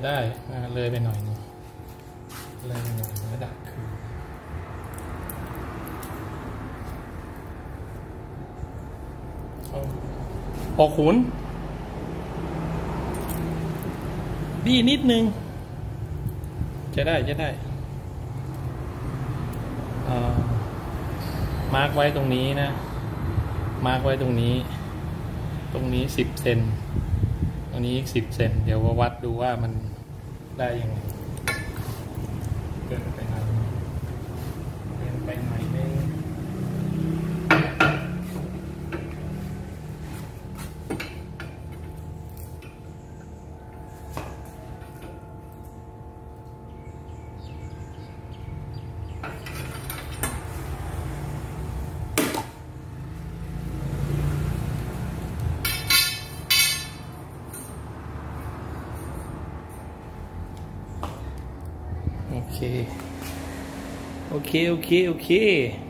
ได้เลยไปหน่อยนึงเลยไปหน่อยระดับคือ6 ขุนบี้นิดนึงจะได้มาร์กไว้ตรงนี้นะมาร์กไว้ตรงนี้10 เซนตรงนี้10 เซนเดี๋ยววัดดูว่ามันได้ยังไงเกินไปหน่อยนึงโอเค